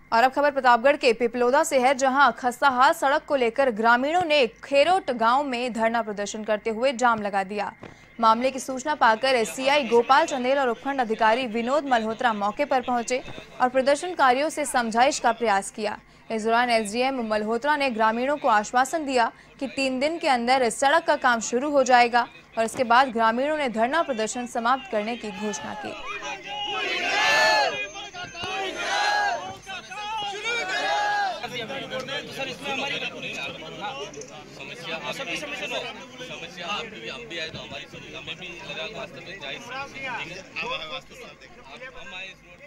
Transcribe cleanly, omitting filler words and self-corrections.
और अब खबर प्रतापगढ़ के पिपलोदा से है, जहां खस्ताहाल सड़क को लेकर ग्रामीणों ने खेरोट गांव में धरना प्रदर्शन करते हुए जाम लगा दिया। मामले की सूचना पाकर एससीआई गोपाल चंदेल और उपखंड अधिकारी विनोद मल्होत्रा मौके पर पहुंचे और प्रदर्शनकारियों से समझाइश का प्रयास किया। इस दौरान एसडीएम मल्होत्रा ने ग्रामीणों को आश्वासन दिया कि 3 दिन के अंदर इस सड़क का काम शुरू हो जाएगा और इसके बाद ग्रामीणों ने धरना प्रदर्शन समाप्त करने की घोषणा की। समस्या आपकी हम भी आए तो हमारी हमें भी लगा वास्तव में जायज